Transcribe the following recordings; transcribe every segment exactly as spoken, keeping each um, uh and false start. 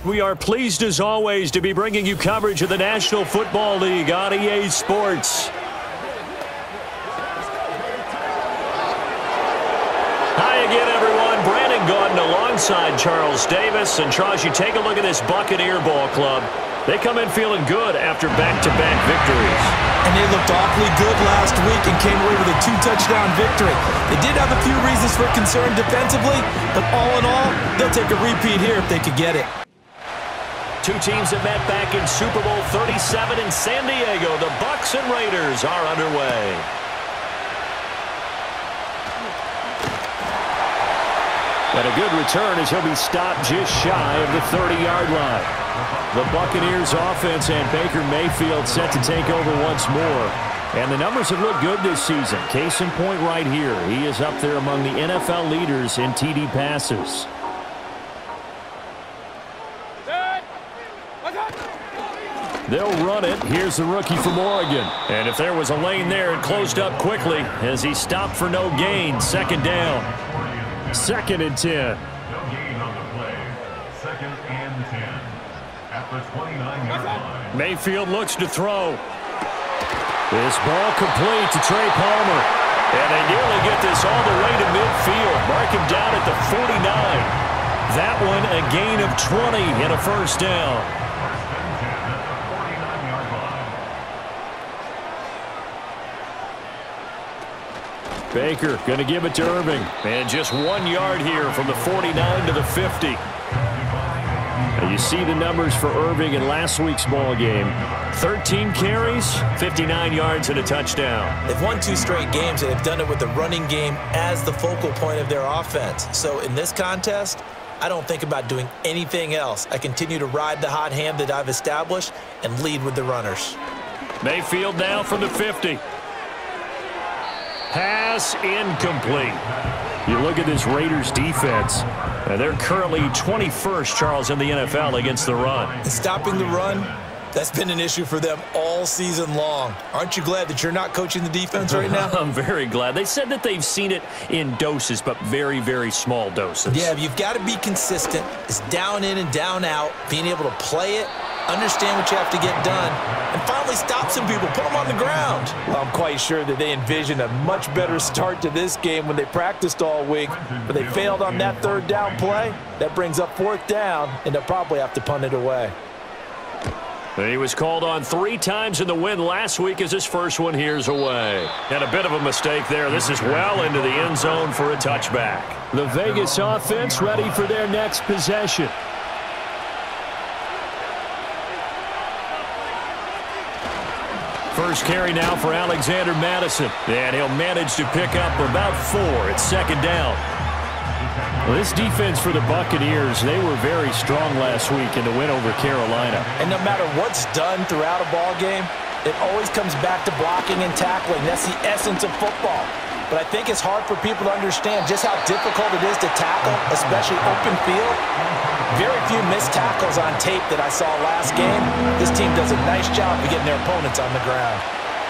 We are pleased as always to be bringing you coverage of the National Football League on E A Sports. Hi again, everyone. Brandon Gaudin alongside Charles Davis. And Charles, you take a look at this Buccaneer ball club. They come in feeling good after back-to-back victories. And they looked awfully good last week and came away with a two-touchdown victory. They did have a few reasons for concern defensively, but all in all, they'll take a repeat here if they could get it. Two teams have met back in Super Bowl thirty-seven in San Diego. The Bucs and Raiders are underway. But a good return as he'll be stopped just shy of the thirty-yard line. The Buccaneers offense and Baker Mayfield set to take over once more. And the numbers have looked good this season. Case in point right here. He is up there among the N F L leaders in T D passes. They'll run it. Here's the rookie from Oregon. And if there was a lane there, it closed up quickly as he stopped for no gain. Second down. Second and ten. No gain on the play. Second and ten. At the twenty-nine-yard line. Mayfield looks to throw. This ball complete to Trey Palmer. And they nearly get this all the way to midfield. Mark him down at the forty-nine. That one a gain of twenty and a first down. Baker going to give it to Irving. And just one yard here from the forty-nine to the fifty. Now you see the numbers for Irving in last week's ball game. thirteen carries, fifty-nine yards, and a touchdown. They've won two straight games, and they've done it with the running game as the focal point of their offense. So in this contest, I don't think about doing anything else. I continue to ride the hot hand that I've established and lead with the runners. Mayfield now from the fifty. Pass incomplete. You look at this Raiders defense. Uh, they're currently twenty-first, Charles, in the N F L against the run. And stopping the run, that's been an issue for them all season long. Aren't you glad that you're not coaching the defense right now? I'm very glad. They said that they've seen it in doses, but very, very small doses. Yeah, you've got to be consistent. It's down in and down out, being able to play it, understand what you have to get done, and finally stop some people, put them on the ground. I'm quite sure that they envisioned a much better start to this game when they practiced all week, but they failed on that third down play. That brings up fourth down, and they'll probably have to punt it away. He was called on three times in the win last week as his first one here's away. And a bit of a mistake there. This is well into the end zone for a touchback. The Vegas offense ready for their next possession. First carry now for Alexander Madison. And he'll manage to pick up about four at second down. Well, this defense for the Buccaneers, they were very strong last week in the win over Carolina. And no matter what's done throughout a ball game, it always comes back to blocking and tackling. That's the essence of football. But I think it's hard for people to understand just how difficult it is to tackle, especially open field. Very few missed tackles on tape that I saw last game. This team does a nice job of getting their opponents on the ground.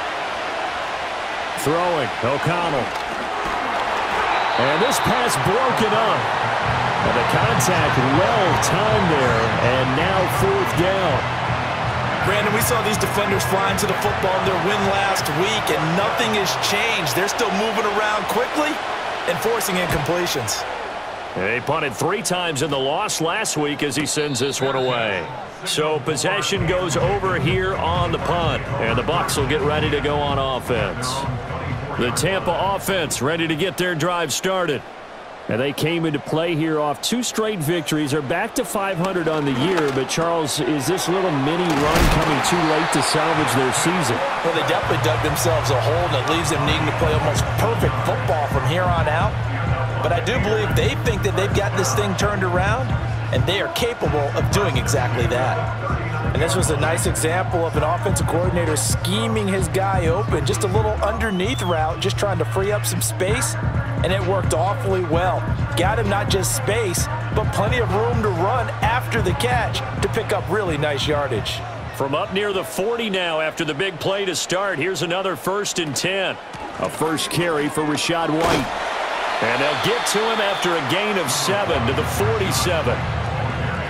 Throwing, O'Connell. And this pass broken up. And the contact well timed there. And now fourth down. Brandon, we saw these defenders flying to the football in their win last week, and nothing has changed. They're still moving around quickly and forcing incompletions. They punted three times in the loss last week as he sends this one away. So possession goes over here on the punt. And the Bucs will get ready to go on offense. The Tampa offense ready to get their drive started. And they came into play here off two straight victories. They're back to five hundred on the year. But, Charles, is this little mini run coming too late to salvage their season? Well, they definitely dug themselves a hole, and it leaves them needing to play almost perfect football from here on out. But I do believe they think that they've got this thing turned around, and they are capable of doing exactly that. And this was a nice example of an offensive coordinator scheming his guy open, just a little underneath route, just trying to free up some space, and it worked awfully well. Got him not just space, but plenty of room to run after the catch to pick up really nice yardage. From up near the forty now after the big play to start, here's another first and ten. A first carry for Rachaad White. And they'll get to him after a gain of seven to the forty-seven.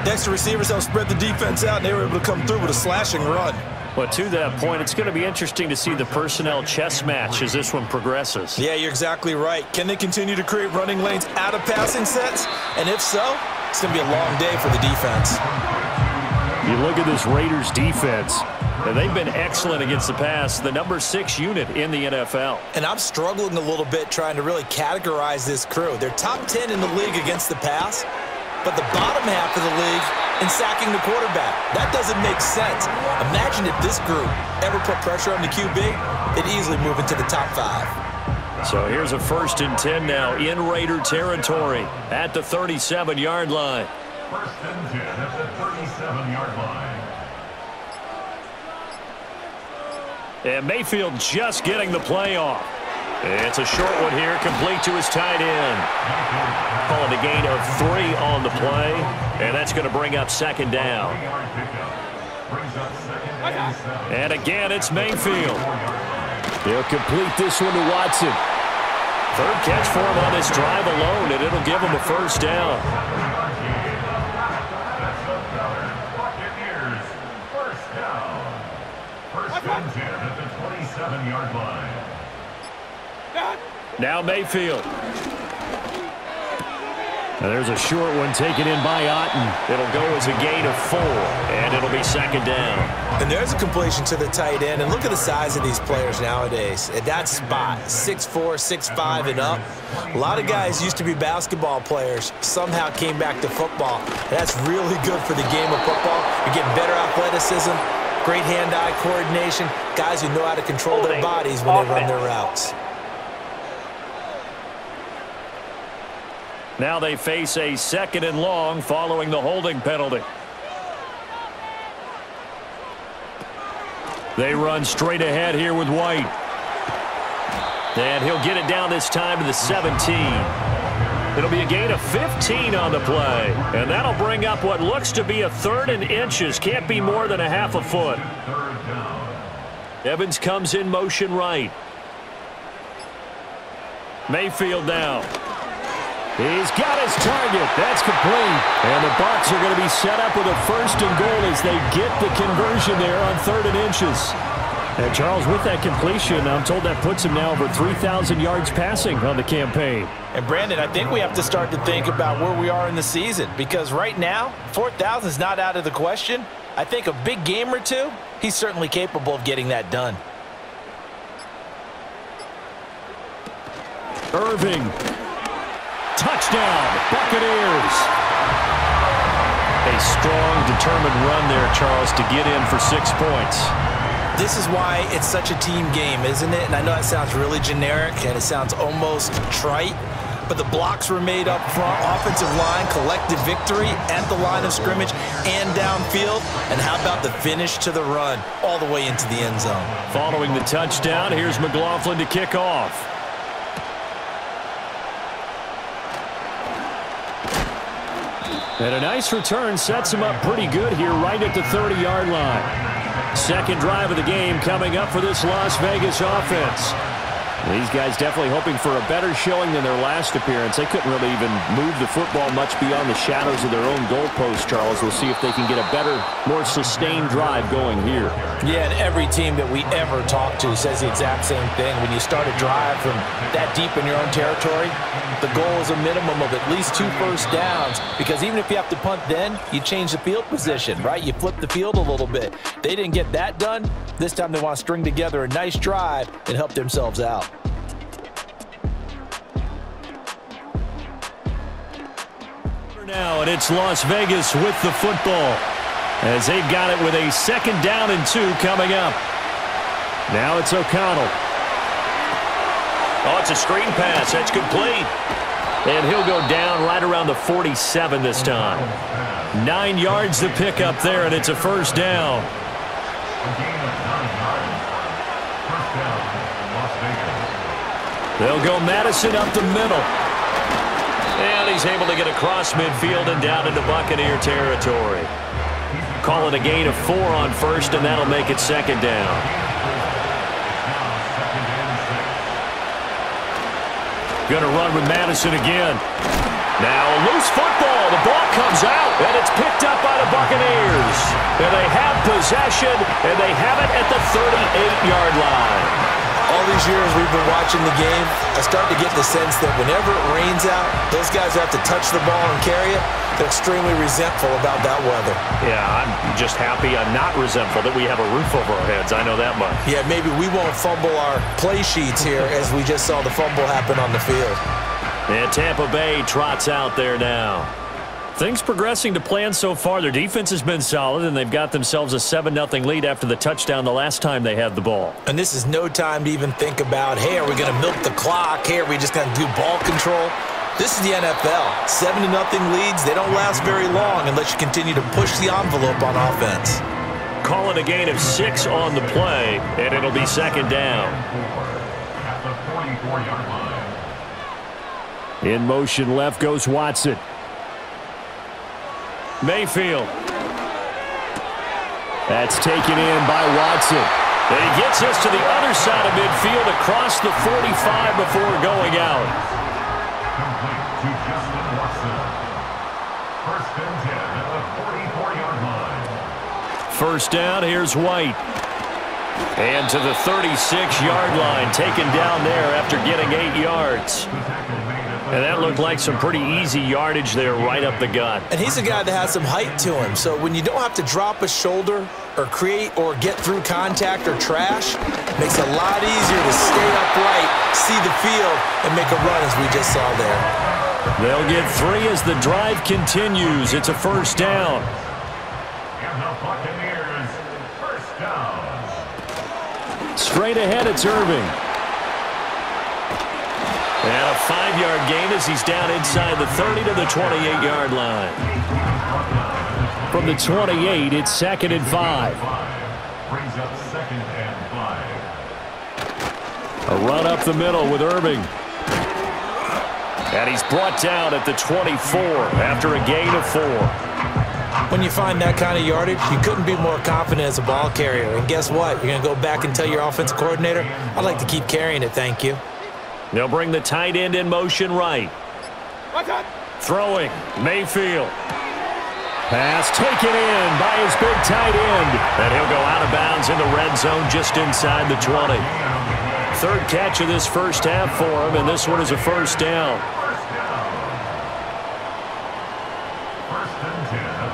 Extra receivers helped spread the defense out, and they were able to come through with a slashing run. But to that point, it's going to be interesting to see the personnel chess match as this one progresses. Yeah, you're exactly right. Can they continue to create running lanes out of passing sets? And if so, it's going to be a long day for the defense. You look at this Raiders defense, and they've been excellent against the pass, the number six unit in the N F L. And I'm struggling a little bit trying to really categorize this crew. They're top ten in the league against the pass, but the bottom half of the league in sacking the quarterback. That doesn't make sense. Imagine if this group ever put pressure on the Q B, they'd easily move into the top five. So here's a first and ten now in Raider territory at the thirty-seven yard line. First and ten at the thirty-seven yard line. And Mayfield just getting the play off. It's a short one here, complete to his tight end. Calling a gain of three on the play, and that's going to bring up second down. And again, it's Mayfield. He'll complete this one to Watson. Third catch for him on this drive alone, and it'll give him a first down. First down. First and ten at the twenty-seven yard line. Now Mayfield. And there's a short one taken in by Otten. It'll go as a gain of four, and it'll be second down. And there's a completion to the tight end. And look at the size of these players nowadays. At that spot, six four, six five and up. A lot of guys used to be basketball players, somehow came back to football. And that's really good for the game of football. You're getting better athleticism, great hand-eye coordination, guys who know how to control their bodies when they run their routes. Now they face a second and long following the holding penalty. They run straight ahead here with White. And he'll get it down this time to the seventeen. It'll be a gain of fifteen on the play. And that'll bring up what looks to be a third and inches. Can't be more than a half a foot. Evans comes in motion right. Mayfield now. He's got his target. That's complete. And the Bucs are going to be set up with a first and goal as they get the conversion there on third and inches. And Charles, with that completion, I'm told that puts him now over three thousand yards passing on the campaign. And Brandon, I think we have to start to think about where we are in the season, because right now, four thousand is not out of the question. I think a big game or two, he's certainly capable of getting that done. Irving. Touchdown, Buccaneers. A strong, determined run there, Charles, to get in for six points. This is why it's such a team game, isn't it? And I know that sounds really generic and it sounds almost trite, but the blocks were made up front, offensive line, collective victory at the line of scrimmage and downfield. And how about the finish to the run all the way into the end zone? Following the touchdown, here's McLaughlin to kick off. And a nice return sets him up pretty good here right at the thirty yard line. Second drive of the game coming up for this Las Vegas offense. These guys definitely hoping for a better showing than their last appearance. They couldn't really even move the football much beyond the shadows of their own goalpost, Charles. We'll see if they can get a better, more sustained drive going here. Yeah, and every team that we ever talk to says the exact same thing. When you start a drive from that deep in your own territory, the goal is a minimum of at least two first downs, because even if you have to punt then, you change the field position, right? You flip the field a little bit. They didn't get that done. This time they want to string together a nice drive and help themselves out. Now, and it's Las Vegas with the football as they've got it with a second down and two coming up. Now it's O'Connell. Oh, it's a screen pass. That's complete. And he'll go down right around the forty-seven this time. Nine yards to pick up there, and it's a first down. They'll go Madison up the middle. And he's able to get across midfield and down into Buccaneer territory. Call it a gain of four on first, and that'll make it second down. Going to run with Madison again. Now a loose football. The ball comes out, and it's picked up by the Buccaneers. And they have possession, and they have it at the thirty-eight-yard line. All these years we've been watching the game, I start to get the sense that whenever it rains out, those guys have to touch the ball and carry it. They're extremely resentful about that weather. Yeah, I'm just happy I'm not resentful that we have a roof over our heads. I know that much. Yeah, maybe we won't fumble our play sheets here as we just saw the fumble happen on the field. And Tampa Bay trots out there now. Things progressing to plan so far. Their defense has been solid, and they've got themselves a seven nothing lead after the touchdown the last time they had the ball. And this is no time to even think about, hey, are we going to milk the clock? Hey, are we just going to do ball control? This is the N F L. seven to nothing leads, they don't last very long unless you continue to push the envelope on offense. Call it a gain of six on the play, and it'll be second down. At the forty-four-yard line. In motion left goes Watson. Mayfield. That's taken in by Watson. And he gets us to the other side of midfield across the forty-five before going out. Complete to Justin Watson. First and ten at the forty-four-yard line. First down, here's White. And to the thirty-six-yard line, taken down there after getting eight yards. And that looked like some pretty easy yardage there right up the gut. And he's a guy that has some height to him. So when you don't have to drop a shoulder or create or get through contact or trash, it makes it a lot easier to stay upright, see the field, and make a run as we just saw there. They'll get three as the drive continues. It's a first down. And the Buccaneers, first down. Straight ahead, it's Irving. And a five-yard gain as he's down inside the thirty to the twenty-eight-yard line. From the twenty-eight, it's second and five. Brings up second and five. A run up the middle with Irving. And he's brought down at the twenty-four after a gain of four. When you find that kind of yardage, you couldn't be more confident as a ball carrier. And guess what? You're going to go back and tell your offensive coordinator, I'd like to keep carrying it, thank you. They'll bring the tight end in motion right. Throwing, Mayfield. Pass taken in by his big tight end. And he'll go out of bounds in the red zone just inside the twenty. Third catch of this first half for him, and this one is a first down. First and ten at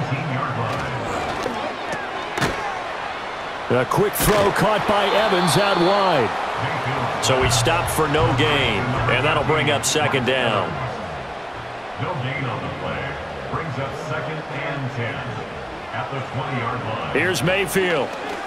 the nineteen-yard line. A quick throw caught by Evans out wide. So he stopped for no gain, and that'll bring up second down. No gain on the play. Brings up second and ten at the twenty-yard line. Here's Mayfield.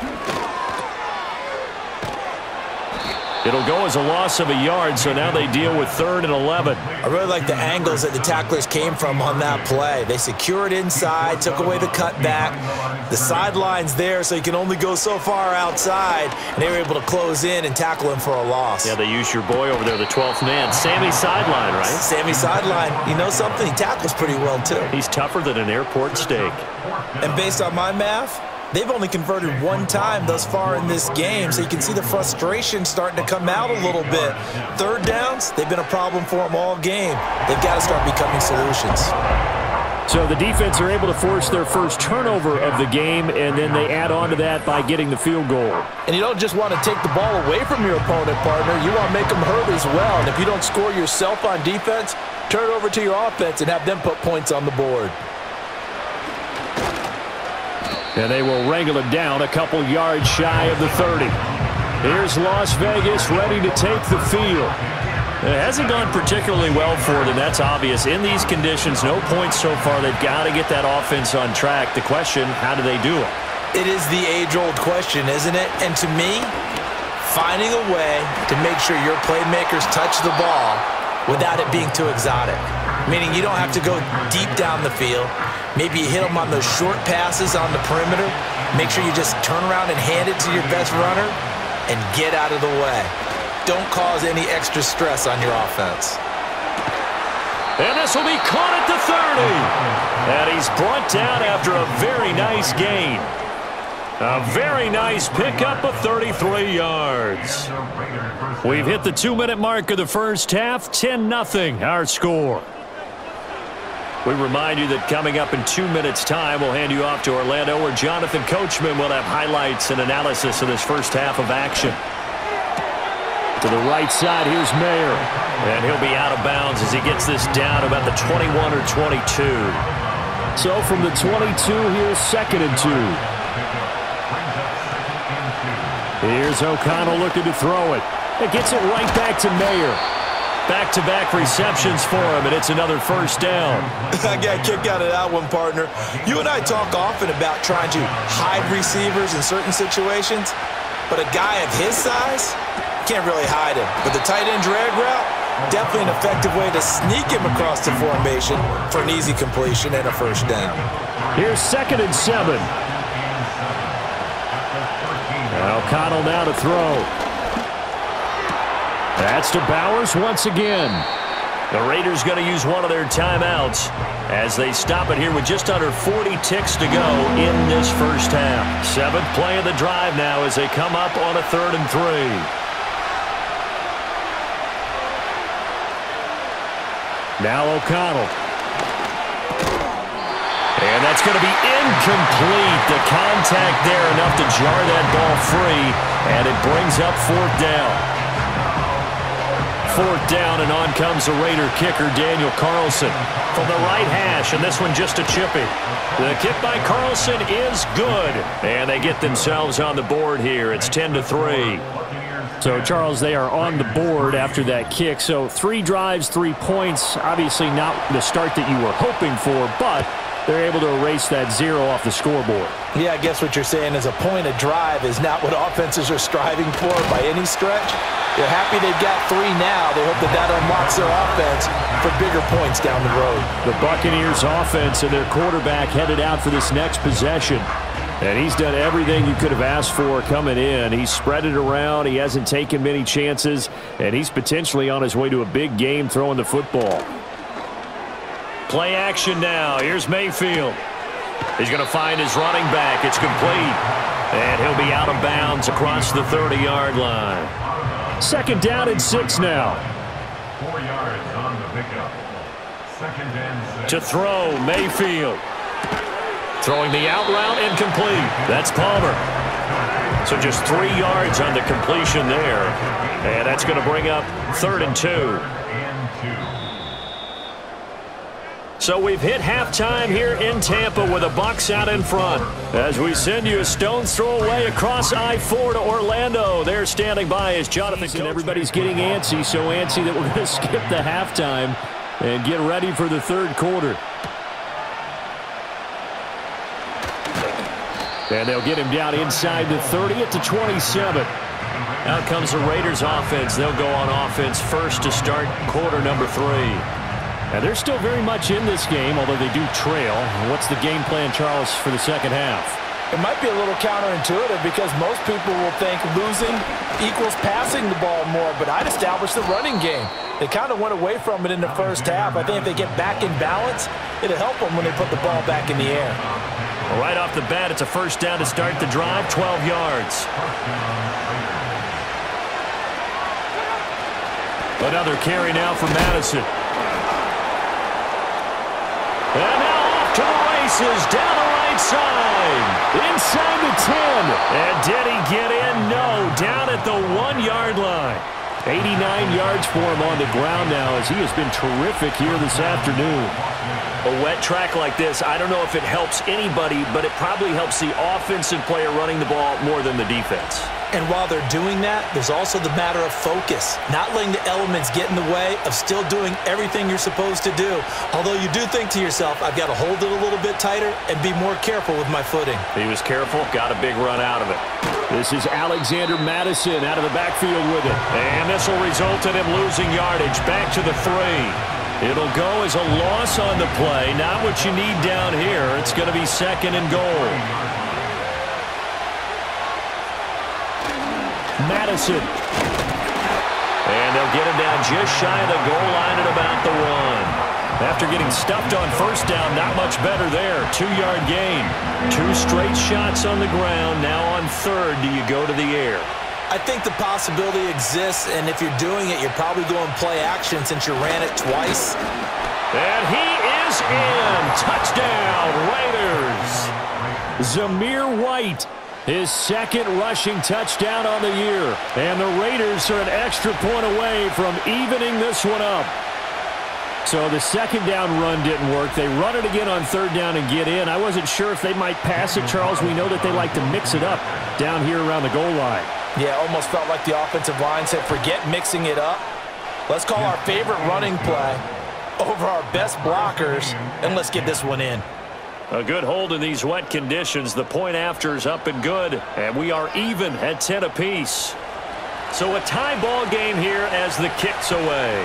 It'll go as a loss of a yard, so now they deal with third and eleven. I really like the angles that the tacklers came from on that play. They secured inside, took away the cutback. The sideline's there, so you can only go so far outside, and they were able to close in and tackle him for a loss. Yeah, they used your boy over there, the twelfth man. Sammy Sideline, right? Sammy Sideline. You know something? He tackles pretty well, too. He's tougher than an airport steak. And based on my math, they've only converted one time thus far in this game, so you can see the frustration starting to come out a little bit. Third downs, they've been a problem for them all game. They've got to start becoming solutions. So the defense are able to force their first turnover of the game, and then they add on to that by getting the field goal. And you don't just want to take the ball away from your opponent, partner. You want to make them hurt as well. And if you don't score yourself on defense, turn it over to your offense and have them put points on the board. And they will wrangle it down a couple yards shy of the thirty. Here's Las Vegas ready to take the field. It hasn't gone particularly well for them, that's obvious. In these conditions, no points so far. They've got to get that offense on track. The question, how do they do it? It is the age-old question, isn't it? And to me, finding a way to make sure your playmakers touch the ball without it being too exotic. Meaning you don't have to go deep down the field. Maybe you hit them on those short passes on the perimeter. Make sure you just turn around and hand it to your best runner and get out of the way. Don't cause any extra stress on your offense. And this will be caught at the thirty. And he's brought down after a very nice gain. A very nice pickup of thirty-three yards. We've hit the two-minute mark of the first half. ten nothing our score. We remind you that coming up in two minutes' time, we'll hand you off to Orlando, where Jonathan Coachman will have highlights and analysis of this first half of action. To the right side, here's Mayer. And he'll be out of bounds as he gets this down about the twenty-one or twenty-two. So from the twenty-two, here's second and two. Here's O'Connell looking to throw it. It gets it right back to Mayer. Back-to-back receptions for him, and it's another first down. I got a kick out of that one, partner. You and I talk often about trying to hide receivers in certain situations, but a guy of his size can't really hide him. But the tight end drag route, definitely an effective way to sneak him across the formation for an easy completion and a first down. Here's second and seven. O'Connell now to throw. That's to Bowers once again. The Raiders going to use one of their timeouts as they stop it here with just under forty ticks to go in this first half. Seventh play of the drive now as they come up on a third and three. Now O'Connell. And that's going to be incomplete. The contact there enough to jar that ball free, and it brings up fourth down. Fourth down, and on comes the Raider kicker, Daniel Carlson, from the right hash, and this one just a chippy. The kick by Carlson is good, and they get themselves on the board here. It's ten to three. So, Charles, they are on the board after that kick. So, three drives, three points. Obviously not the start that you were hoping for, but they're able to erase that zero off the scoreboard. Yeah, I guess what you're saying is a point of drive is not what offenses are striving for by any stretch. They're happy they've got three now. They hope that that unlocks their offense for bigger points down the road. The Buccaneers offense and their quarterback headed out for this next possession. And he's done everything you could have asked for coming in. He's spread it around. He hasn't taken many chances. And he's potentially on his way to a big game throwing the football. Play action now. Here's Mayfield. He's going to find his running back. It's complete. And he'll be out of bounds across the thirty-yard line. Second down and six now. Four yards on the pickup. Second and six. To throw, Mayfield. Throwing the out route, incomplete. That's Palmer. So just three yards on the completion there. And that's going to bring up third and two. So we've hit halftime here in Tampa with the Bucs out in front. As we send you a stone's throw away across I four to Orlando. They're standing by as Jonathan. And everybody's getting antsy, so antsy that we're going to skip the halftime and get ready for the third quarter. And they'll get him down inside the thirty at the twenty-seven. Out comes the Raiders offense. They'll go on offense first to start quarter number three. And they're still very much in this game, although they do trail. What's the game plan, Charles, for the second half? It might be a little counterintuitive because most people will think losing equals passing the ball more, but I'd establish the running game. They kind of went away from it in the first half. I think if they get back in balance, it'll help them when they put the ball back in the air. Well, right off the bat, it's a first down to start the drive, twelve yards. Another carry now for Madison. And now off to the races, down the right side, inside the ten. And did he get in? No, down at the one-yard line. eighty-nine yards for him on the ground now as he has been terrific here this afternoon. A wet track like this, I don't know if it helps anybody, but it probably helps the offensive player running the ball more than the defense. And while they're doing that, there's also the matter of focus. Not letting the elements get in the way of still doing everything you're supposed to do. Although you do think to yourself, I've got to hold it a little bit tighter and be more careful with my footing. He was careful, got a big run out of it. This is Alexander Madison out of the backfield with it. And this will result in him losing yardage back to the three. It'll go as a loss on the play. Not what you need down here. It's going to be second and goal. Madison. And they'll get him down just shy of the goal line at about the one. After getting stuffed on first down, not much better there. Two-yard gain. Two straight shots on the ground. Now on third, do you go to the air? I think the possibility exists, and if you're doing it, you're probably going play action since you ran it twice. And he is in. Touchdown, Raiders. Zamir White, his second rushing touchdown on the year. And the Raiders are an extra point away from evening this one up. So the second down run didn't work. They run it again on third down and get in. I wasn't sure if they might pass it, Charles. We know that they like to mix it up down here around the goal line. Yeah, almost felt like the offensive line said, forget mixing it up. Let's call our favorite running play over our best blockers, and let's get this one in. A good hold in these wet conditions. The point after is up and good, and we are even at ten apiece. So a tie ball game here as the kick's away.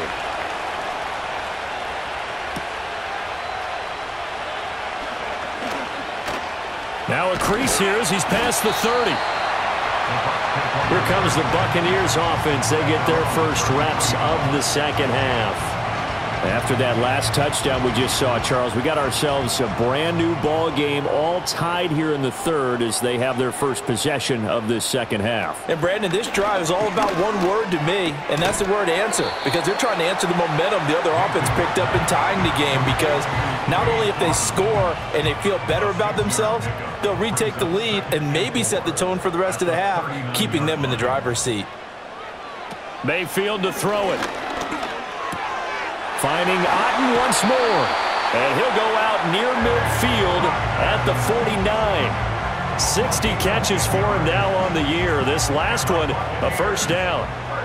Now a crease here as he's past the thirty. Here comes the Buccaneers offense. They get their first reps of the second half. After that last touchdown we just saw, Charles, we got ourselves a brand new ball game, all tied here in the third as they have their first possession of this second half. And Brandon, this drive is all about one word to me, and that's the word answer, because they're trying to answer the momentum the other offense picked up in tying the game, because not only if they score and they feel better about themselves, they'll retake the lead and maybe set the tone for the rest of the half, keeping them in the driver's seat. Mayfield to throw it. Finding Otton once more. And he'll go out near midfield at the forty-nine. sixty catches for him now on the year. This last one, a first down.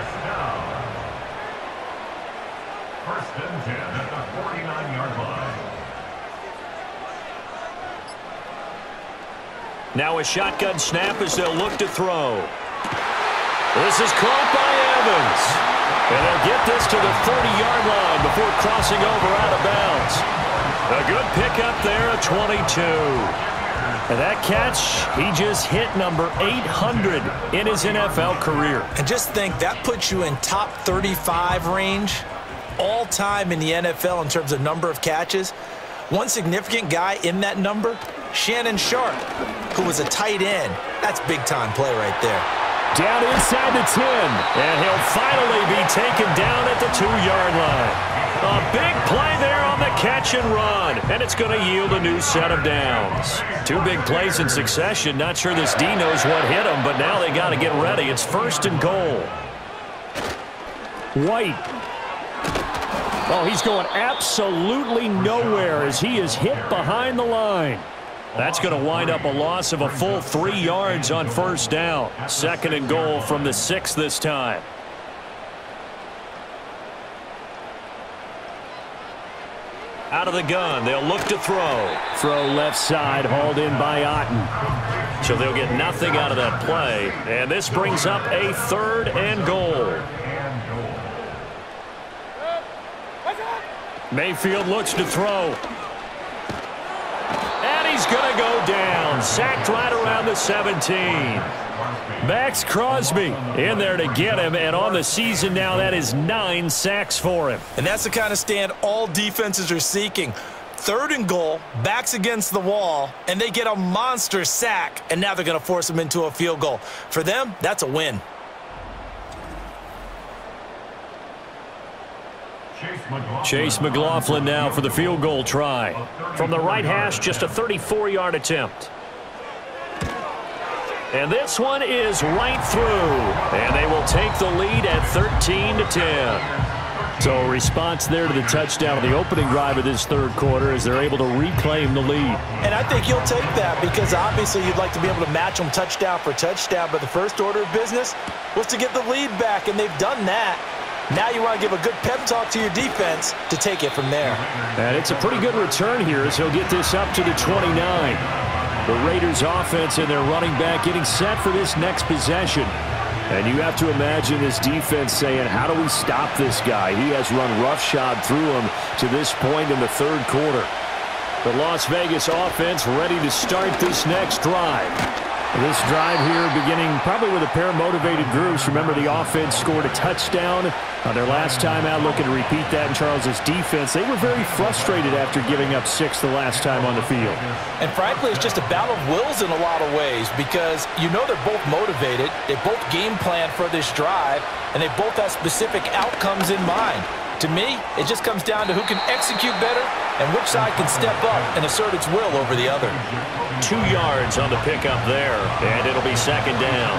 First and ten at the forty-nine-yard line. Now a shotgun snap as they'll look to throw. This is caught by Evans. And they'll get this to the thirty-yard line before crossing over out of bounds. A good pickup there at twenty-two. And that catch, he just hit number eight hundred in his N F L career. And just think, that puts you in top thirty-five range all time in the N F L in terms of number of catches. One significant guy in that number, Shannon Sharp, who was a tight end. That's big-time play right there. Down inside the ten, and he'll finally be taken down at the two-yard line. A big play there on the catch and run, and it's going to yield a new set of downs. Two big plays in succession. Not sure this D knows what hit him, but now they got to get ready. It's first and goal. White. Oh, he's going absolutely nowhere as he is hit behind the line. That's going to wind up a loss of a full three yards on first down. Second and goal from the six this time. Out of the gun, they'll look to throw. Throw left side, hauled in by Otton. So they'll get nothing out of that play. And this brings up a third and goal. Mayfield looks to throw. He's going to go down. Sacked right around the seventeen. Max Crosby in there to get him, and on the season now, that is nine sacks for him. And that's the kind of stand all defenses are seeking. Third and goal, backs against the wall, and they get a monster sack, and now they're going to force him into a field goal. For them, that's a win. Chase McLaughlin now for the field goal try. From the right hash, just a thirty-four-yard attempt. And this one is right through. And they will take the lead at thirteen to ten. So a response there to the touchdown of the opening drive of this third quarter as they're able to reclaim the lead. And I think you'll take that because obviously you'd like to be able to match them touchdown for touchdown. But the first order of business was to get the lead back, and they've done that. Now you want to give a good pep talk to your defense to take it from there. And it's a pretty good return here as he'll get this up to the twenty-nine. The Raiders offense and their running back getting set for this next possession. And you have to imagine this defense saying, how do we stop this guy? He has run roughshod through him to this point in the third quarter. The Las Vegas offense ready to start this next drive. This drive here beginning probably with a pair of motivated groups. Remember, the offense scored a touchdown on their last time out, looking to repeat that in Charles's defense. They were very frustrated after giving up six the last time on the field. And frankly, it's just a battle of wills in a lot of ways because you know they're both motivated. They both game plan for this drive, and they both have specific outcomes in mind. To me, it just comes down to who can execute better and which side can step up and assert its will over the other. Two yards on the pickup there, and it'll be second down.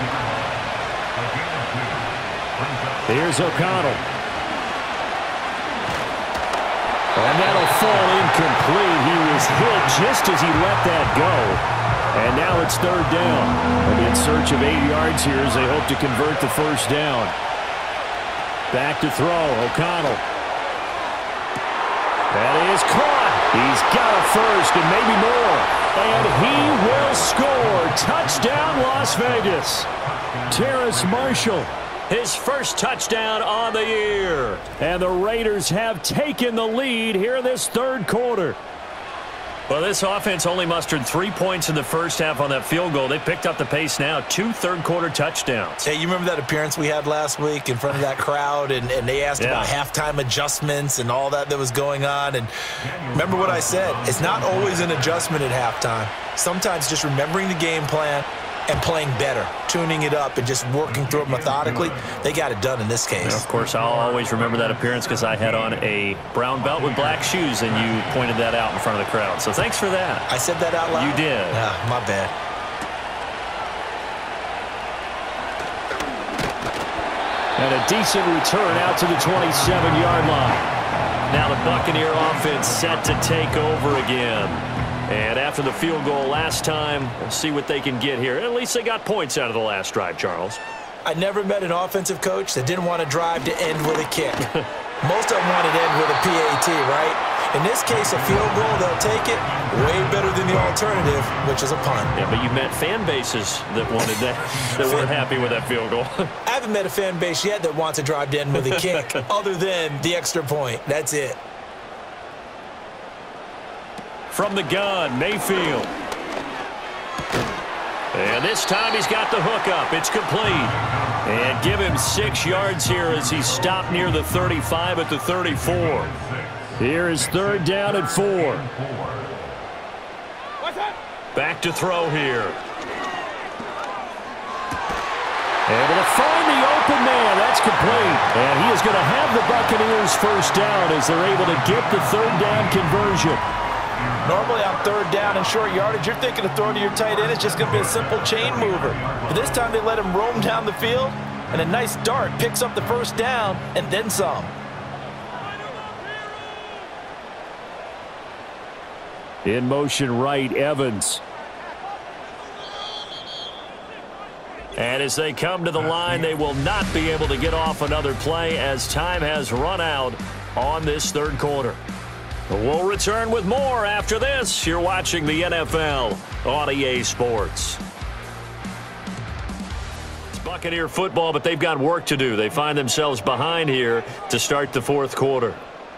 Here's O'Connell. And that'll fall incomplete. He was hit just as he let that go. And now it's third down. They'll be in search of eight yards here as they hope to convert the first down. Back to throw, O'Connell. That is caught. He's got a first and maybe more. And he will score. Touchdown, Las Vegas. Terrace Marshall. His first touchdown on the year. And the Raiders have taken the lead here in this third quarter. Well, this offense only mustered three points in the first half on that field goal. They picked up the pace now. Two third-quarter touchdowns. Hey, you remember that appearance we had last week in front of that crowd, and, and they asked yeah. about halftime adjustments and all that that was going on. And remember what I said. It's not always an adjustment at halftime. Sometimes just remembering the game plan and playing better, tuning it up, and just working through it methodically. They got it done in this case. And of course, I'll always remember that appearance because I had on a brown belt with black shoes, and you pointed that out in front of the crowd. So thanks for that. I said that out loud? You did. Ah, my bad. And a decent return out to the twenty-seven-yard line. Now the Buccaneer offense set to take over again. And after the field goal last time, we'll see what they can get here. At least they got points out of the last drive, Charles. I never met an offensive coach that didn't want to drive to end with a kick. Most of them want to end with a P A T, right? In this case, a field goal, they'll take it way better than the alternative, which is a punt. Yeah, but you met fan bases that wanted that, that weren't happy with that field goal. I haven't met a fan base yet that wants to drive to end with a kick other than the extra point. That's it. From the gun, Mayfield. And this time he's got the hook up. It's complete. And give him six yards here as he stopped near the thirty-five at the thirty-four. Here is third down and four. Back to throw here. Able to find the open man. That's complete. And he is going to have the Buccaneers first down as they're able to get the third down conversion. Normally on third down and short yardage, you're thinking of throwing to your tight end. It's just going to be a simple chain mover. But this time they let him roam down the field, and a nice dart picks up the first down and then some. In motion right, Evans. And as they come to the line, they will not be able to get off another play as time has run out on this third quarter. We'll return with more after this. You're watching the N F L on E A Sports. It's Buccaneer football, but they've got work to do. They find themselves behind here to start the fourth quarter.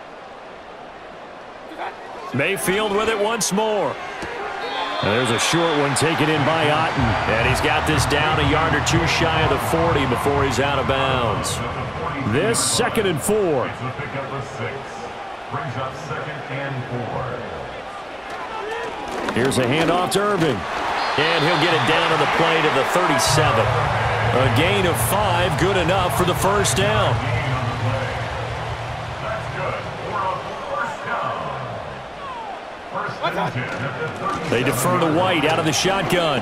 Mayfield with it once more. And there's a short one taken in by Otten. And he's got this down a yard or two shy of the forty before he's out of bounds. This second and four. Brings up second and four. Here's a handoff to Irving. And he'll get it down to the play to the thirty-seven. A gain of five, good enough for the first down. That's good for a first down. First and ten. They defer to White out of the shotgun.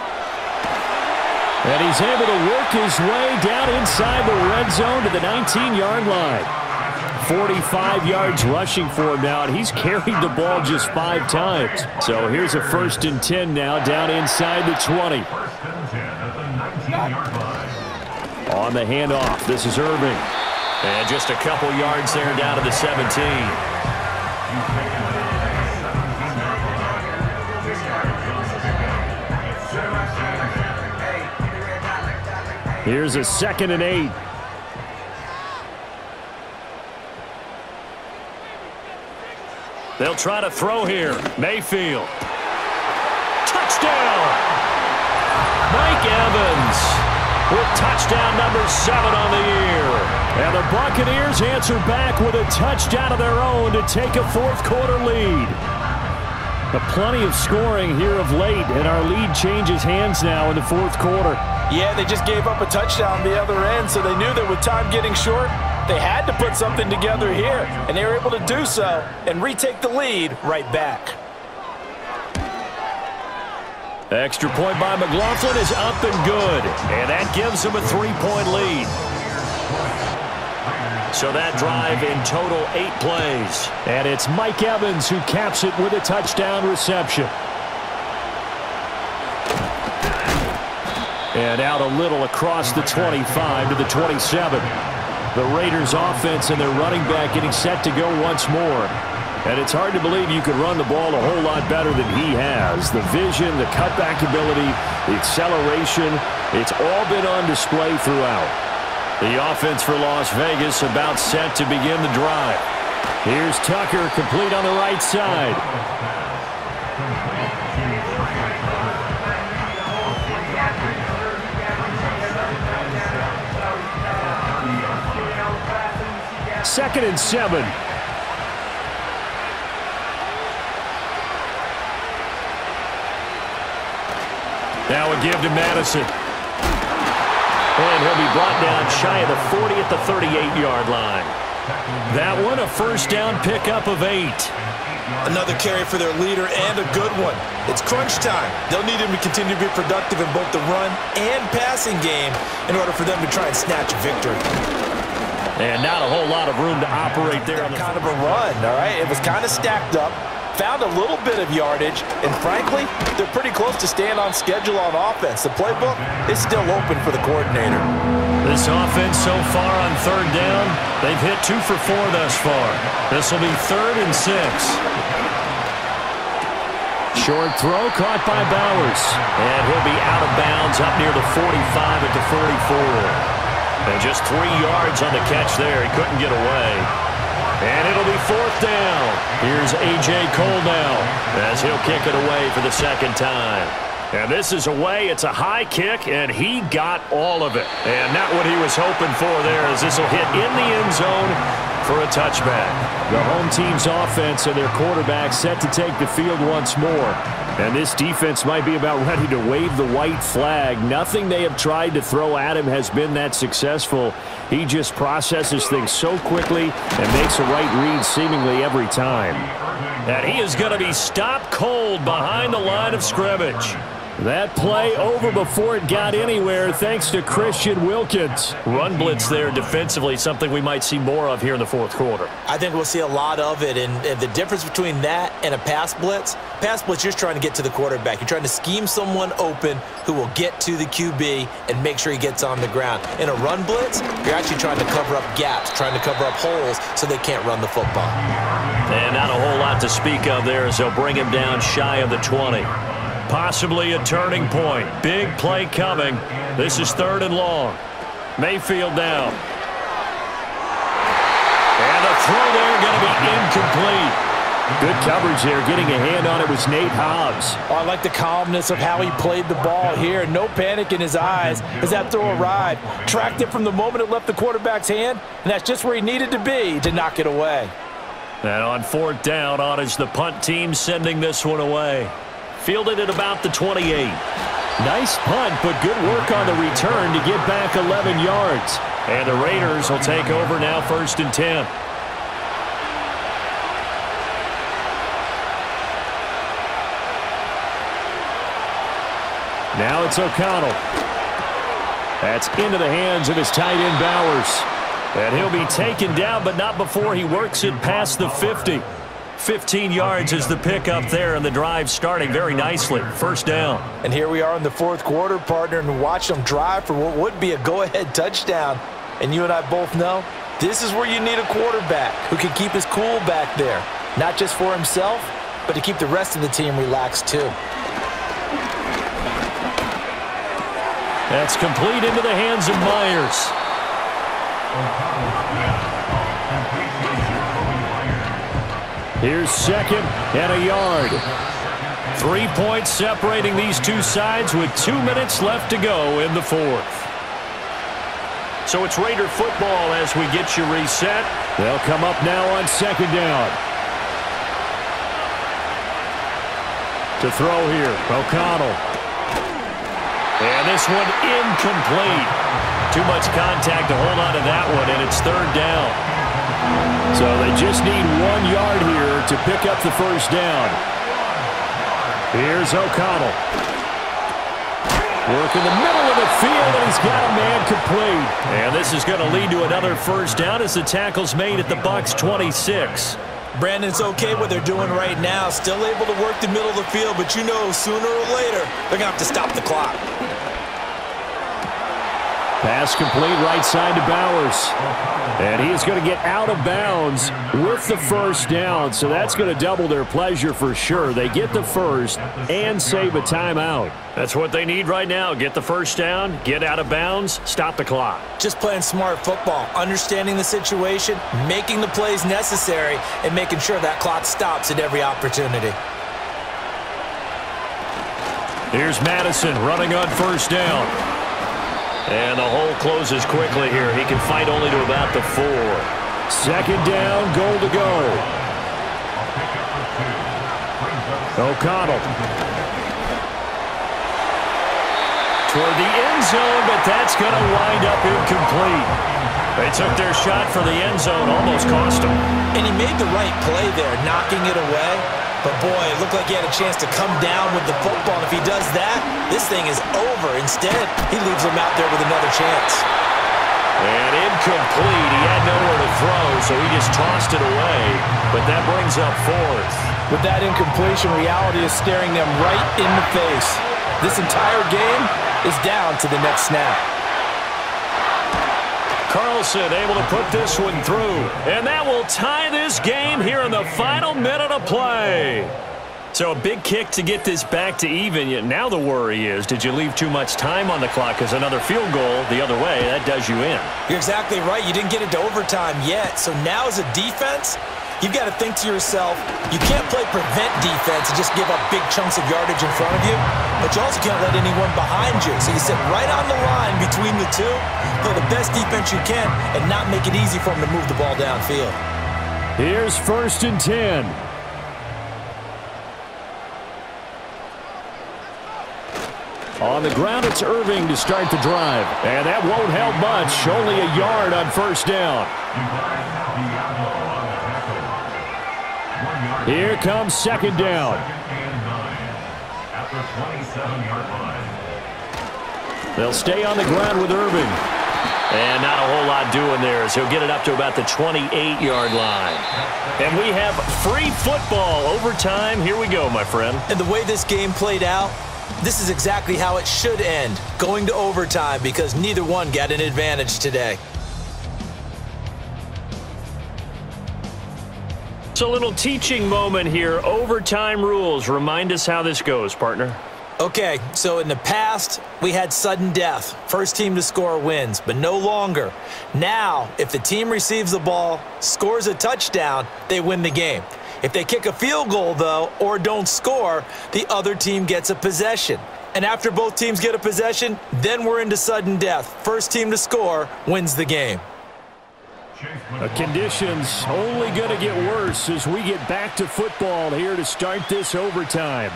And he's able to work his way down inside the red zone to the nineteen-yard line. forty-five yards rushing for him now, and he's carried the ball just five times. So here's a first and ten now down inside the twenty. First and ten at the nineteen-yard line. On the handoff, this is Irving. And just a couple yards there down to the seventeen. Here's a second and eight. They'll try to throw here. Mayfield. Touchdown! Mike Evans with touchdown number seven on the year. And the Buccaneers answer back with a touchdown of their own to take a fourth quarter lead. But plenty of scoring here of late, and our lead changes hands now in the fourth quarter. Yeah, they just gave up a touchdown the other end, so they knew that with time getting short, They had to put something together here, and they were able to do so and retake the lead right back. Extra point by McLaughlin is up and good, and that gives them a three-point lead. So that drive in total eight plays. And it's Mike Evans who caps it with a touchdown reception. And out a little across the twenty-five to the twenty-seven. The Raiders offense and their running back getting set to go once more. And it's hard to believe you could run the ball a whole lot better than he has. The vision, the cutback ability, the acceleration, it's all been on display throughout. The offense for Las Vegas about set to begin the drive. Here's Tucker, complete on the right side. Second and seven. Now a give to Madison. And he'll be brought down shy of the forty at the thirty-eight-yard line. That one a first down pickup of eight. Another carry for their leader and a good one. It's crunch time. They'll need him to continue to be productive in both the run and passing game in order for them to try and snatch a victory. And not a whole lot of room to operate there. On the kind of a run, all right? It was kind of stacked up. Found a little bit of yardage, and frankly, they're pretty close to staying on schedule on offense. The playbook is still open for the coordinator. This offense so far on third down, they've hit two for four thus far. This will be third and six. Short throw caught by Bowers. And he'll be out of bounds up near the forty-five at the forty-four. And just three yards on the catch there. He couldn't get away. And it'll be fourth down. Here's A J Cole now as he'll kick it away for the second time. And this is away. It's a high kick, and he got all of it. And not what he was hoping for there, as this will hit in the end zone for a touchback. The home team's offense and their quarterback set to take the field once more. And this defense might be about ready to wave the white flag. Nothing they have tried to throw at him has been that successful. He just processes things so quickly and makes a right read seemingly every time. And he is going to be stopped cold behind the line of scrimmage. That play over before it got anywhere thanks to Christian Wilkins. Run blitz there defensively, something we might see more of here in the fourth quarter. I think we'll see a lot of it, and, and the difference between that and a pass blitz, pass blitz, you're just trying to get to the quarterback. You're trying to scheme someone open who will get to the Q B and make sure he gets on the ground. In a run blitz, you're actually trying to cover up gaps, trying to cover up holes so they can't run the football. And not a whole lot to speak of there as they'll bring him down shy of the twenty. Possibly a turning point. Big play coming. This is third and long. Mayfield down. And the throw there going to be incomplete. Good coverage there. Getting a hand on it was Nate Hobbs. Oh, I like the calmness of how he played the ball here. No panic in his eyes as that throw arrived. Tracked it from the moment it left the quarterback's hand, and that's just where he needed to be to knock it away. And on fourth down, on is the punt team sending this one away. Fielded at about the twenty-eight. Nice punt, but good work on the return to get back eleven yards. And the Raiders will take over now first and ten. Now it's O'Connell. That's into the hands of his tight end Bowers. And he'll be taken down, but not before he works it past the fifty. fifteen yards is the pickup there, and the drive starting very nicely. First down. And here we are in the fourth quarter, partner, and watch them drive for what would be a go-ahead touchdown. And you and I both know this is where you need a quarterback who can keep his cool back there, not just for himself, but to keep the rest of the team relaxed too. That's complete into the hands of Myers. Here's second and a yard. Three points separating these two sides with two minutes left to go in the fourth. So it's Raider football as we get you reset. They'll come up now on second down. To throw here, O'Connell. And this one incomplete. Too much contact to hold on to that one, and it's third down. So they just need one yard here to pick up the first down. Here's O'Connell. Work in the middle of the field, and he's got a man complete. And this is going to lead to another first down as the tackle's made at the Bucs twenty-six. Brandon, it's okay what they're doing right now. Still able to work the middle of the field, but you know sooner or later they're going to have to stop the clock. Pass complete right side to Bowers. And he's going to get out of bounds with the first down. So that's going to double their pleasure for sure. They get the first and save a timeout. That's what they need right now. Get the first down, get out of bounds, stop the clock. Just playing smart football, understanding the situation, making the plays necessary, and making sure that clock stops at every opportunity. Here's Madison running on first down. And the hole closes quickly here. He can fight only to about the four. Second down, goal to go. O'Connell. Toward the end zone, but that's going to wind up incomplete. They took their shot for the end zone, almost cost him. And he made the right play there, knocking it away. But, boy, it looked like he had a chance to come down with the football. And if he does that, this thing is over. Instead, he leaves him out there with another chance. And incomplete. He had nowhere to throw, so he just tossed it away. But that brings up fourth. With that incompletion, reality is staring them right in the face. This entire game is down to the next snap. Carlson able to put this one through. And that will tie this game here in the final minute of play. So a big kick to get this back to even. Yet now the worry is, did you leave too much time on the clock? Because another field goal the other way, that does you in. You're exactly right. You didn't get it to overtime yet. So now as a defense, you've got to think to yourself, you can't play prevent defense and just give up big chunks of yardage in front of you, but you also can't let anyone behind you. So you sit right on the line between the two, play the best defense you can, and not make it easy for them to move the ball downfield. Here's first and ten. On the ground, it's Irving to start the drive. And that won't help much. Only a yard on first down. Here comes second down. They'll stay on the ground with Irving. And not a whole lot doing there, as he'll get it up to about the twenty-eight yard line. And we have free football overtime. Here we go, my friend. And the way this game played out, this is exactly how it should end, going to overtime, because neither one got an advantage today. It's a little teaching moment here. Overtime rules. Remind us how this goes, partner. Okay, so in the past, we had sudden death. First team to score wins, but no longer. Now, if the team receives the ball, scores a touchdown, they win the game. If they kick a field goal, though, or don't score, the other team gets a possession. And after both teams get a possession, then we're into sudden death. First team to score wins the game. The conditions only going to get worse as we get back to football here to start this overtime.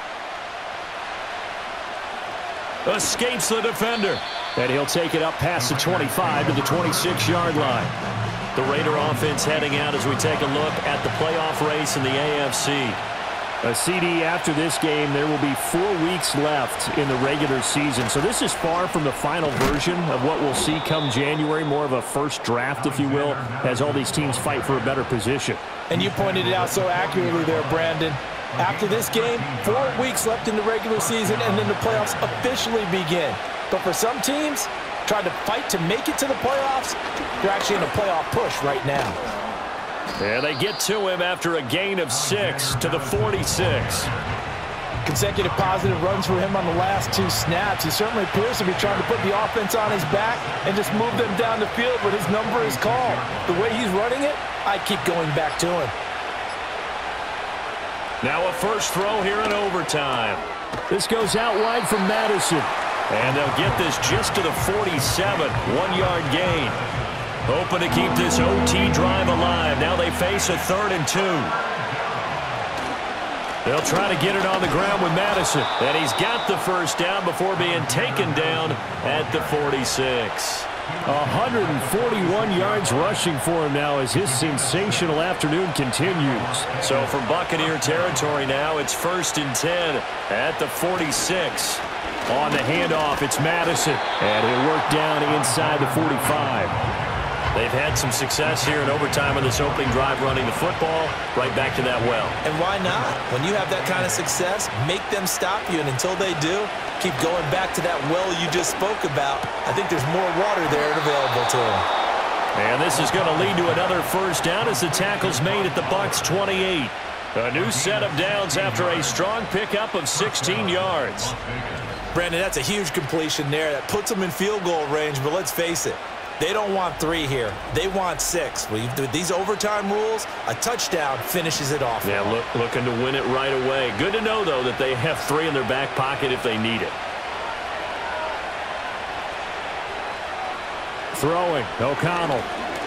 Escapes the defender. And he'll take it up past the twenty-five to the twenty-six yard line. The Raider offense heading out as we take a look at the playoff race in the A F C. A C D, after this game, there will be four weeks left in the regular season. So this is far from the final version of what we'll see come January, more of a first draft, if you will, as all these teams fight for a better position. And you pointed it out so accurately there, Brandon. After this game, four weeks left in the regular season, and then the playoffs officially begin. But for some teams, trying to fight to make it to the playoffs, they're actually in a playoff push right now. And they get to him after a gain of six to the forty-six. Consecutive positive runs for him on the last two snaps. He certainly appears to be trying to put the offense on his back and just move them down the field when his number is called. The way he's running it, I keep going back to him. Now a first throw here in overtime. This goes out wide from Madison. And they'll get this just to the forty-seven. One yard gain. Hoping to keep this O T drive alive. Now they face a third and two. They'll try to get it on the ground with Madison. And he's got the first down before being taken down at the forty-six. one hundred forty-one yards rushing for him now as his sensational afternoon continues. So from Buccaneer territory now, it's first and ten at the forty-six. On the handoff, it's Madison. And he'll work down inside the forty-five. They've had some success here in overtime on this opening drive running the football right back to that well. And why not? When you have that kind of success, make them stop you, and until they do, keep going back to that well you just spoke about. I think there's more water there available to them. And this is going to lead to another first down as the tackle's made at the Bucs twenty-eight. A new set of downs after a strong pickup of sixteen yards. Brandon, that's a huge completion there. That puts them in field goal range, but let's face it, they don't want three here. They want six. With these overtime rules, a touchdown finishes it off. Yeah, look, looking to win it right away. Good to know, though, that they have three in their back pocket if they need it. Throwing, O'Connell.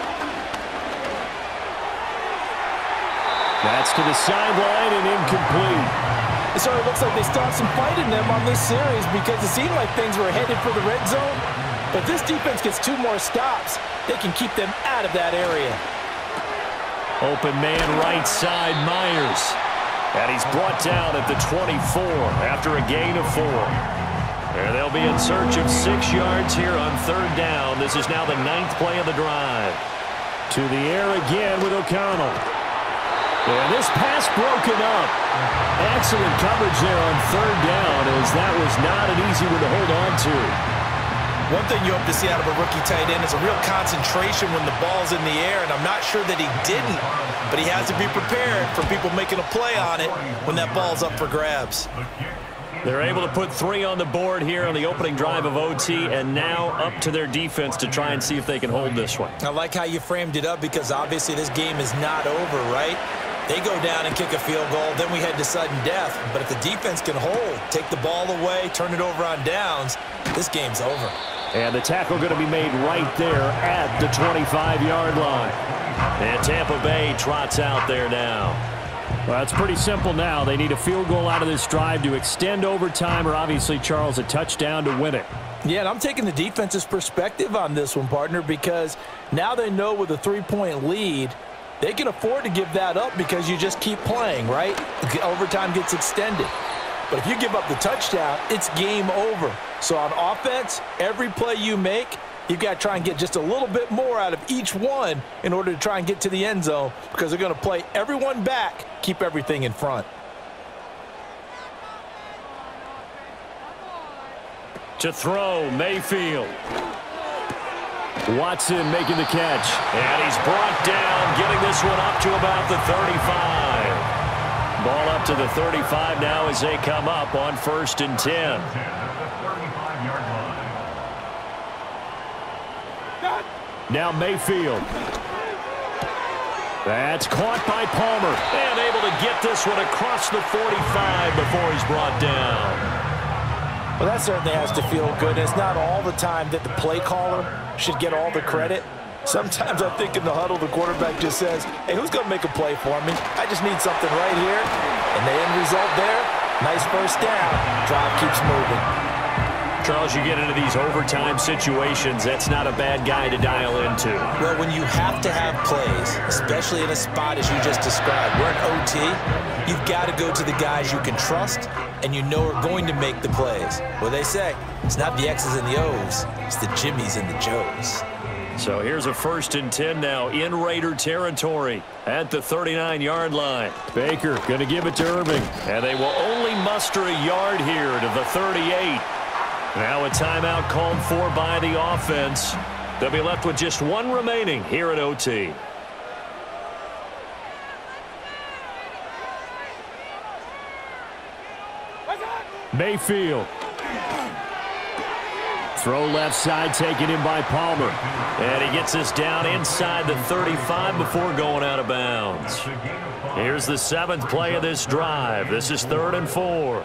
That's to the sideline and incomplete. It sort of looks like they stopped some fight in them on this series because it seemed like things were headed for the red zone. But this defense gets two more stops. They can keep them out of that area. Open man right side, Myers. And he's brought down at the twenty-four after a gain of four. And they'll be in search of six yards here on third down. This is now the ninth play of the drive. To the air again with O'Connell. And this pass broken up. Excellent coverage there on third down, as that was not an easy one to hold on to. One thing you hope to see out of a rookie tight end is a real concentration when the ball's in the air, and I'm not sure that he didn't, but he has to be prepared for people making a play on it when that ball's up for grabs. They're able to put three on the board here on the opening drive of O T, and now up to their defense to try and see if they can hold this one. I like how you framed it up because obviously this game is not over, right? They go down and kick a field goal, then we head to sudden death. But if the defense can hold, take the ball away, turn it over on downs, this game's over. And the tackle going to be made right there at the twenty-five yard line. And Tampa Bay trots out there now. Well, it's pretty simple now. They need a field goal out of this drive to extend overtime, or obviously, Charles, a touchdown to win it. Yeah, and I'm taking the defense's perspective on this one, partner, because now they know with a three-point lead, they can afford to give that up because you just keep playing, right? Overtime gets extended. But if you give up the touchdown, it's game over. So on offense, every play you make, you've got to try and get just a little bit more out of each one in order to try and get to the end zone because they're going to play everyone back, keep everything in front. To throw, Mayfield. Watson making the catch. And he's brought down, getting this one up to about the thirty-five. Ball up to the thirty-five now as they come up on first and ten. Now Mayfield. That's caught by Palmer. And able to get this one across the forty-five before he's brought down. Well, that certainly has to feel good. It's not all the time that the play caller should get all the credit. Sometimes I think in the huddle, the quarterback just says, hey, who's going to make a play for me? I just need something right here. And the end result there, nice first down. Drive keeps moving. Charles, you get into these overtime situations, that's not a bad guy to dial into. Well, when you have to have plays, especially in a spot as you just described, we're in O T, you've got to go to the guys you can trust and you know are going to make the plays. Well, they say, it's not the X's and the O's, it's the Jimmies and the Joes. So here's a first and ten now in Raider territory at the thirty-nine yard line. Baker going to give it to Irving. And they will only muster a yard here to the thirty-eight. Now a timeout called for by the offense. They'll be left with just one remaining here at O T. Mayfield. Throw left side, taken in by Palmer. And he gets us down inside the thirty-five before going out of bounds. Here's the seventh play of this drive. This is third and four.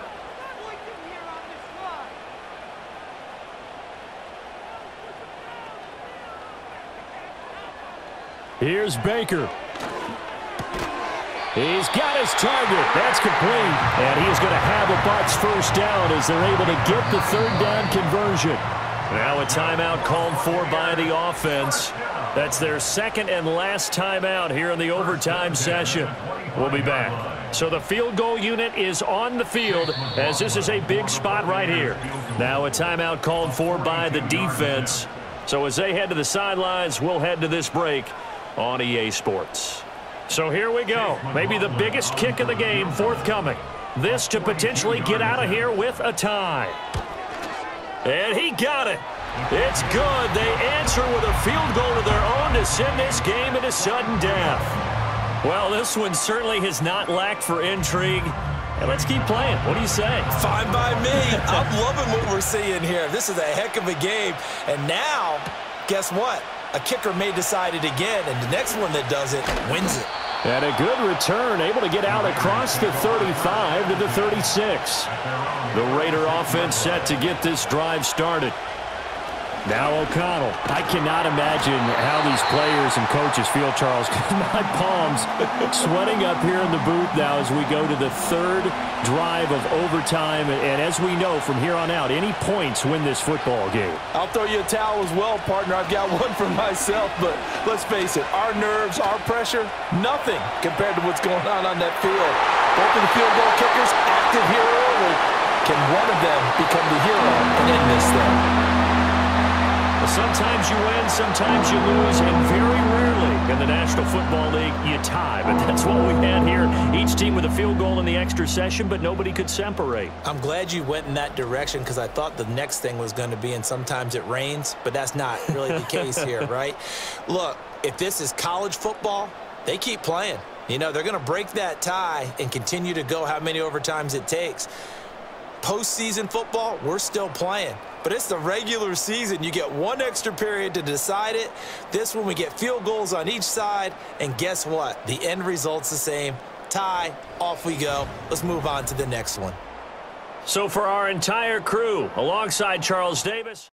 Here's Baker. He's got his target. That's complete. And he's going to have a Bucs first down as they're able to get the third down conversion. Now a timeout called for by the offense. That's their second and last timeout here in the overtime session. We'll be back. So the field goal unit is on the field as this is a big spot right here. Now a timeout called for by the defense. So as they head to the sidelines, we'll head to this break on E A Sports. So here we go. Maybe the biggest kick of the game forthcoming. This to potentially get out of here with a tie. And he got it. It's good. They answer with a field goal of their own to send this game into sudden death. Well, this one certainly has not lacked for intrigue. And let's keep playing. What do you say? Fine by me. I'm loving what we're seeing here. This is a heck of a game. And now, guess what? A kicker may decide it again, and the next one that does it wins it. And a good return, able to get out across the thirty-five to the thirty-six. The Raider offense set to get this drive started. Now O'Connell. I cannot imagine how these players and coaches feel, Charles. My palms sweating up here in the booth now as we go to the third drive of overtime. And as we know from here on out, any points win this football game. I'll throw you a towel as well, partner. I've got one for myself, but let's face it, our nerves, our pressure, nothing compared to what's going on on that field. Both of the field goal kickers active here early. Can one of them become the hero and end this thing? Sometimes you win, sometimes you lose, and very rarely in the National Football League you tie. But that's what we had here. Each team with a field goal in the extra session, but nobody could separate. I'm glad you went in that direction because I thought the next thing was going to be, and sometimes it rains, but that's not really the case here, right? Look, if this is college football, they keep playing. You know, they're going to break that tie and continue to go how many overtimes it takes. Postseason football, we're still playing. But it's the regular season. You get one extra period to decide it. This one, we get field goals on each side. And guess what? The end result's the same. Tie, off we go. Let's move on to the next one. So for our entire crew, alongside Charles Davis.